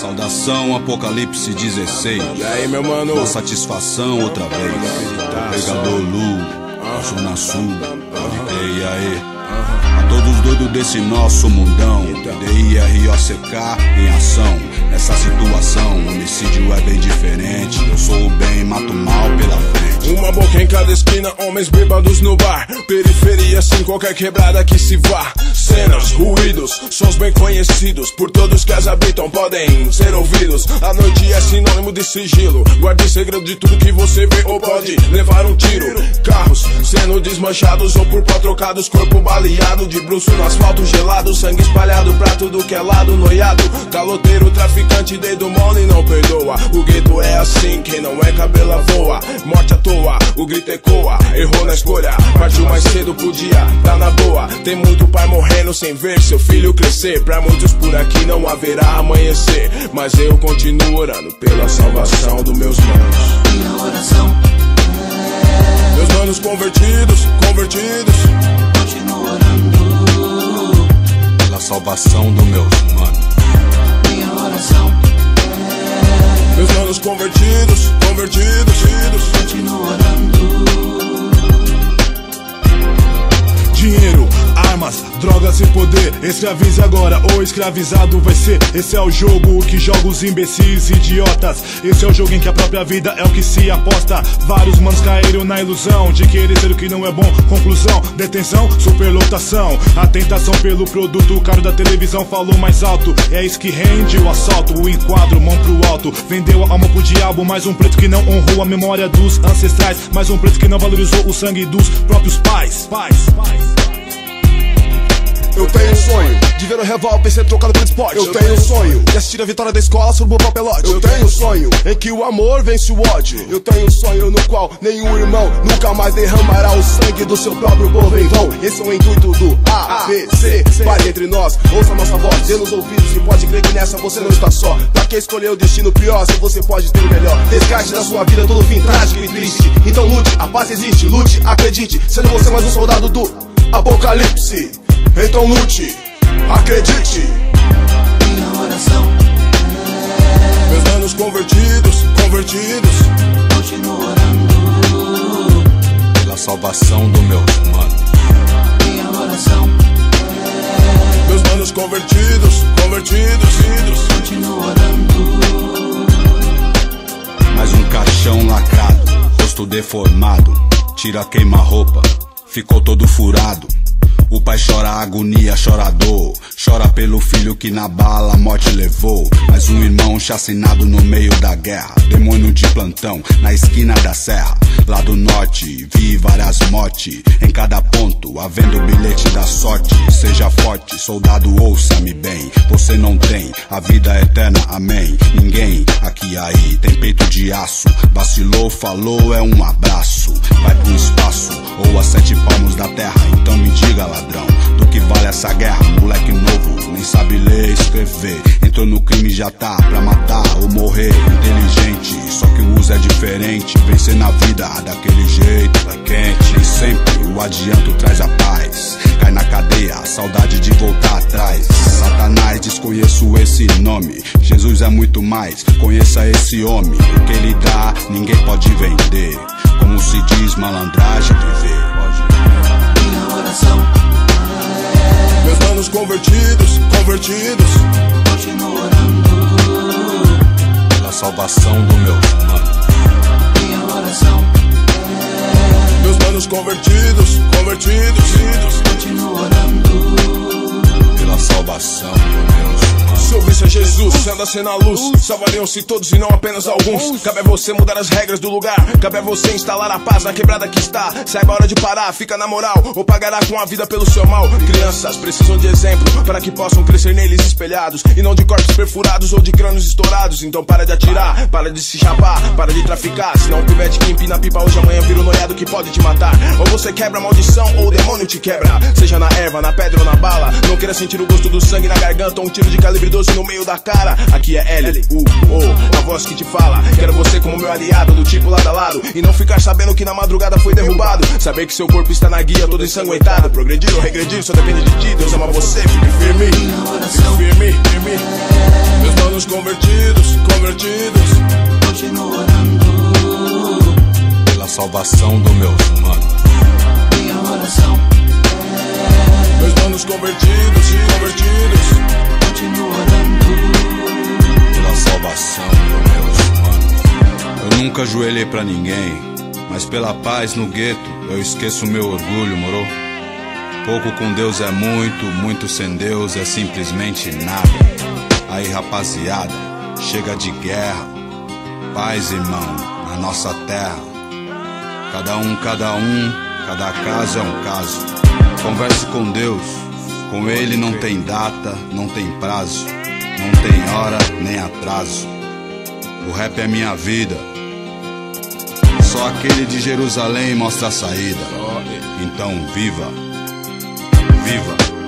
Saudação, Apocalipse 16. E aí, meu mano? Com satisfação outra vez. Pegador Lu, Zona Sul. E aí? A todos doidos desse nosso mundão. DIROCK em ação. Nessa situação, o homicídio é bem diferente. Eu sou o bem, mato o mal pela frente. Uma boca em cada esquina, homens bêbados no bar. Periferia sem qualquer quebrada que se vá. Cenas, ruídos, sons bem conhecidos. Por todos que as habitam podem ser ouvidos. A noite é sinônimo de sigilo. Guarde segredo de tudo que você vê ou pode levar um tiro. Carros sendo desmanchados ou por pó trocados. Corpo baleado, de bruço no asfalto gelado. Sangue espalhado pra tudo que é lado. Noiado, caloteiro, traficante, dedo mole não perdoa. O gueto é assim, quem não é cabela voa. Morte à toa, o grito ecoa. Errou na escolha, partiu mais cedo, podia tá na boa. Tem muito pai morrendo sem ver seu filho crescer. Pra muitos por aqui não haverá amanhecer, mas eu continuo orando pela salvação dos meus manos. Minha oração meus manos convertidos. Continuo orando pela salvação dos meus manos. Minha oração meus manos convertidos. Continuo orando. Dinheiro, armas, drogas e poder. Escravize agora ou escravizado vai ser. Esse é o jogo que joga os imbecis idiotas. Esse é o jogo em que a própria vida é o que se aposta. Vários manos caíram na ilusão de querer ser o que não é bom. Conclusão, detenção, superlotação. A tentação pelo produto caro da televisão falou mais alto. É isso que rende o assalto, o enquadro, mão pro alto. Vendeu a alma pro diabo, mais um preto que não honrou a memória dos ancestrais. Mais um preto que não valorizou o sangue dos próprios pais. Eu tenho um sonho de ver o revólver ser trocado pelo esporte. Eu tenho um sonho de assistir a vitória da escola sobre o papelote. Eu tenho um sonho em que o amor vence o ódio. Eu tenho um sonho no qual nenhum irmão nunca mais derramará o sangue do seu próprio povo em vão. Esse é o intuito do ABC. Pare entre nós, ouça nossa voz, dê nos ouvidos e pode crer que nessa você não está só. Pra que escolher o destino pior se você pode ter o melhor? Descarte da sua vida todo fim trágico e triste. Então lute, a paz existe, lute, acredite. Sendo você mais um soldado do Apocalipse. Então lute, acredite. Minha oração meus manos convertidos. Continuo orando pela salvação dos meus manos. Minha oração meus manos convertidos. Continuo orando. Mais um caixão lacrado, rosto deformado. Tira queima-roupa, ficou todo furado. O pai chora a agonia, chora a dor. Chora pelo filho que na bala a morte levou. Mais um irmão chacinado no meio da guerra. Demônio de plantão, na esquina da serra. Lá do norte, vi várias mortes. Em cada ponto, havendo o bilhete da sorte. Seja forte, soldado, ouça-me bem. Você não tem a vida eterna, amém. Ninguém aqui aí tem peito de aço. Vacilou, falou, é um abraço. Vai pro espaço, ou a 7 palmos da terra. Então me diga, ladrão, do que vale essa guerra? Moleque novo, nem sabe ler e escrever. Entrou no crime já tá pra matar ou morrer. Inteligente, só que o uso é diferente. Vencer na vida daquele jeito é quente. Nem sempre o adianto traz a paz. Cai na cadeia, a saudade de voltar atrás. Satanás, desconheço esse nome. Jesus é muito mais, conheça esse homem. O que ele dá, ninguém pode vender. Como se diz, malandragem viver. Minha oração meus manos convertidos. Continuo orando pela salvação dos meus manos. Minha oração meus manos convertidos. Continuo orando pela salvação dos meus manos. Se ouvisse a Jesus, sendo assim na luz, salvariam-se todos e não apenas alguns. Cabe a você mudar as regras do lugar. Cabe a você instalar a paz na quebrada que está. Saiba a hora de parar, fica na moral, ou pagará com a vida pelo seu mal. Crianças precisam de exemplo para que possam crescer neles espelhados, e não de corpos perfurados ou de crânios estourados. Então para de atirar, para de se chapar, para de traficar. Se não tiver de quem empina a pipa hoje, amanhã vira um noiado que pode te matar. Ou você quebra a maldição ou o demônio te quebra. Seja na erva, na pedra ou na bala. Não queira sentir o gosto do sangue na garganta ou um tiro de calibre 12 no meio da cara. Aqui é L-U-O, a voz que te fala. Quero você como meu aliado, do tipo lado a lado, e não ficar sabendo que na madrugada foi derrubado. Saber que seu corpo está na guia, todo ensanguentado. Progredir ou regredir só depende de ti. Deus ama você, fique firme. Fique firme. Meus manos os convertidos, convertidos. Continuo orando pela salvação dos meus manos. minha oração. Meus manos convertidos, convertidos. Continuo orando Pela salvação dos meus manos. Eu nunca ajoelhei pra ninguém, mas pela paz no gueto eu esqueço meu orgulho, moro? Pouco com Deus é muito, muito sem Deus é simplesmente nada. Aí rapaziada, chega de guerra, paz irmão, na nossa terra. Cada um, cada caso é um caso. Converse com Deus, com Ele não tem data, não tem prazo, não tem hora nem atraso. O rap é minha vida, só aquele de Jerusalém mostra a saída. Então viva, viva.